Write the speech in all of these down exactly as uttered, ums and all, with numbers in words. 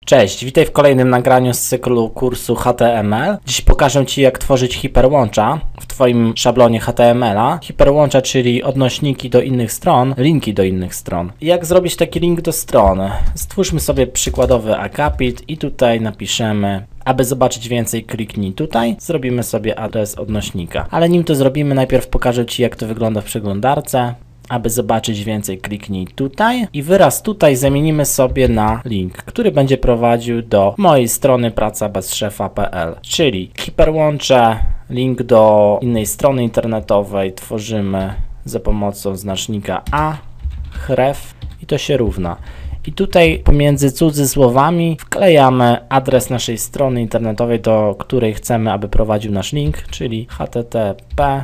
Cześć, witaj w kolejnym nagraniu z cyklu kursu H T M L. Dziś pokażę Ci, jak tworzyć hiperłącza w Twoim szablonie H T M L a. Hiperłącza, czyli odnośniki do innych stron, linki do innych stron. Jak zrobić taki link do strony? Stwórzmy sobie przykładowy akapit i tutaj napiszemy: aby zobaczyć więcej, kliknij tutaj. Zrobimy sobie adres odnośnika. Ale nim to zrobimy, najpierw pokażę Ci, jak to wygląda w przeglądarce. Aby zobaczyć więcej, kliknij tutaj i wyraz tutaj zamienimy sobie na link, który będzie prowadził do mojej strony praca bez szefa kropka p l. Czyli hiperłącze, link do innej strony internetowej tworzymy za pomocą znacznika a, href i to się równa. I tutaj pomiędzy cudzysłowami wklejamy adres naszej strony internetowej, do której chcemy, aby prowadził nasz link, czyli h t t p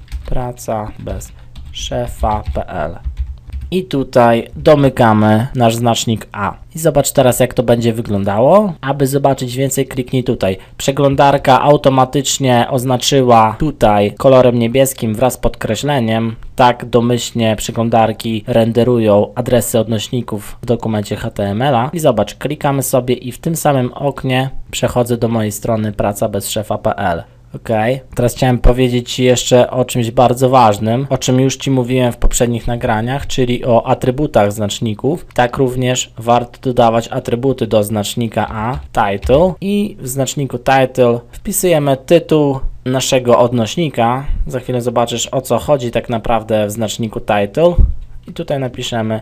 praca bez szefa kropka p l. I tutaj domykamy nasz znacznik A. I zobacz teraz, jak to będzie wyglądało. Aby zobaczyć więcej, kliknij tutaj. Przeglądarka automatycznie oznaczyła tutaj kolorem niebieskim wraz z podkreśleniem. Tak domyślnie przeglądarki renderują adresy odnośników w dokumencie H T M L a. I zobacz, klikamy sobie i w tym samym oknie przechodzę do mojej strony praca bez szefa kropka p l. Ok, teraz chciałem powiedzieć Ci jeszcze o czymś bardzo ważnym, o czym już Ci mówiłem w poprzednich nagraniach, czyli o atrybutach znaczników. Tak również warto dodawać atrybuty do znacznika A, title, i w znaczniku title wpisujemy tytuł naszego odnośnika. Za chwilę zobaczysz, o co chodzi tak naprawdę w znaczniku title i tutaj napiszemy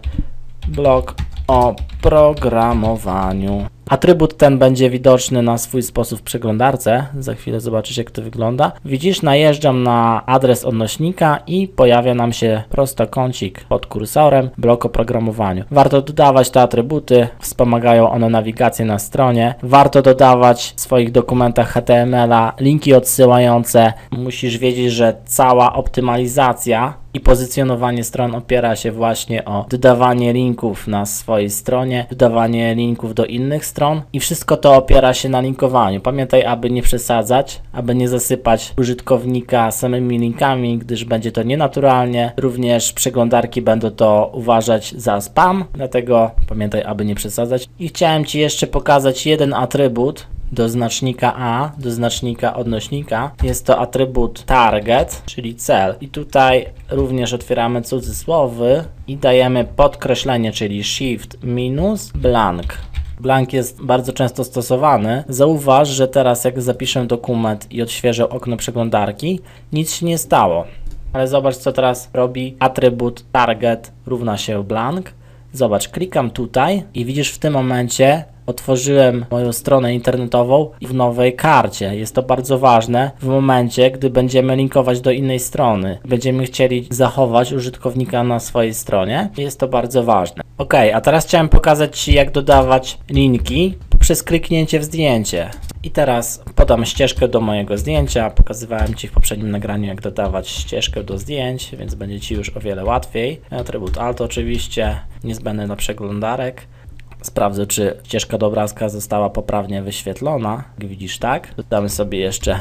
blog o programowaniu. Atrybut ten będzie widoczny na swój sposób w przeglądarce. Za chwilę zobaczysz, jak to wygląda. Widzisz, najeżdżam na adres odnośnika i pojawia nam się prostokącik pod kursorem, blok o programowaniu. Warto dodawać te atrybuty, wspomagają one nawigację na stronie. Warto dodawać w swoich dokumentach H T M L a linki odsyłające. Musisz wiedzieć, że cała optymalizacja i pozycjonowanie stron opiera się właśnie o dodawanie linków na swojej stronie, dodawanie linków do innych stron i wszystko to opiera się na linkowaniu. Pamiętaj, aby nie przesadzać, aby nie zasypać użytkownika samymi linkami, gdyż będzie to nienaturalnie. Również przeglądarki będą to uważać za spam, dlatego pamiętaj, aby nie przesadzać. I chciałem Ci jeszcze pokazać jeden atrybut do znacznika A, do znacznika odnośnika. Jest to atrybut target, czyli cel. I tutaj również otwieramy cudzysłowy i dajemy podkreślenie, czyli shift minus blank. Blank jest bardzo często stosowany. Zauważ, że teraz jak zapiszę dokument i odświeżę okno przeglądarki, nic się nie stało. Ale zobacz, co teraz robi atrybut target równa się blank. Zobacz, klikam tutaj i widzisz, w tym momencie otworzyłem moją stronę internetową w nowej karcie. Jest to bardzo ważne w momencie, gdy będziemy linkować do innej strony. Będziemy chcieli zachować użytkownika na swojej stronie. Jest to bardzo ważne. Ok, a teraz chciałem pokazać Ci, jak dodawać linki poprzez kliknięcie w zdjęcie. I teraz podam ścieżkę do mojego zdjęcia. Pokazywałem Ci w poprzednim nagraniu, jak dodawać ścieżkę do zdjęć, więc będzie Ci już o wiele łatwiej. Atrybut alt oczywiście, niezbędny do przeglądarek. Sprawdzę, czy ścieżka do obrazka została poprawnie wyświetlona. Jak widzisz, tak. Dodamy sobie jeszcze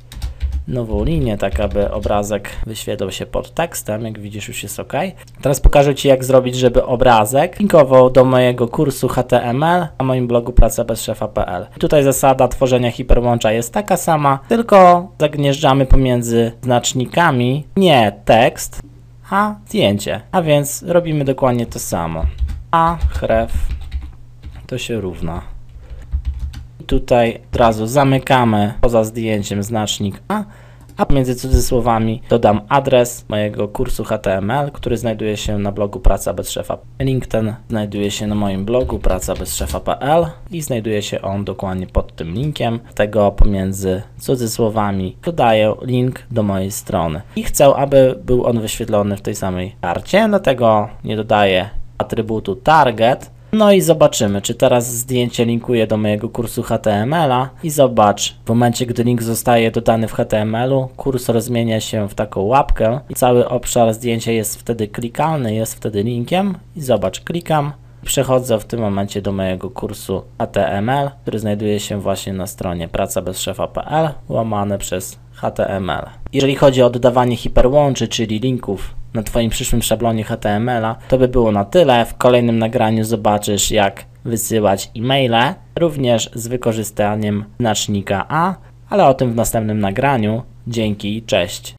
nową linię, tak aby obrazek wyświetlał się pod tekstem. Jak widzisz, już jest ok. Teraz pokażę Ci, jak zrobić, żeby obrazek linkował do mojego kursu H T M L na moim blogu praca bez szefa kropka p l. Tutaj zasada tworzenia hiperłącza jest taka sama, tylko zagnieżdżamy pomiędzy znacznikami nie tekst, a zdjęcie. A więc robimy dokładnie to samo. A, href, to się równa. Tutaj od razu zamykamy poza zdjęciem znacznik A, a między cudzysłowami dodam adres mojego kursu H T M L, który znajduje się na blogu praca bez szefa kropka p l. Link ten znajduje się na moim blogu praca bez szefa kropka p l i znajduje się on dokładnie pod tym linkiem. Tego pomiędzy cudzysłowami dodaję link do mojej strony i chcę, aby był on wyświetlony w tej samej karcie, dlatego nie dodaję atrybutu target. No i zobaczymy, czy teraz zdjęcie linkuje do mojego kursu H T M L a i zobacz, w momencie, gdy link zostaje dodany w H T M L u, kursor zmienia się w taką łapkę i cały obszar zdjęcia jest wtedy klikalny, jest wtedy linkiem i zobacz, klikam, przechodzę w tym momencie do mojego kursu H T M L, który znajduje się właśnie na stronie praca bez szefa kropka p l łamane przez H T M L. Jeżeli chodzi o dodawanie hiperłączy, czyli linków na Twoim przyszłym szablonie H T M L a, to by było na tyle. W kolejnym nagraniu zobaczysz, jak wysyłać e-maile również z wykorzystaniem znacznika A, ale o tym w następnym nagraniu. Dzięki, cześć.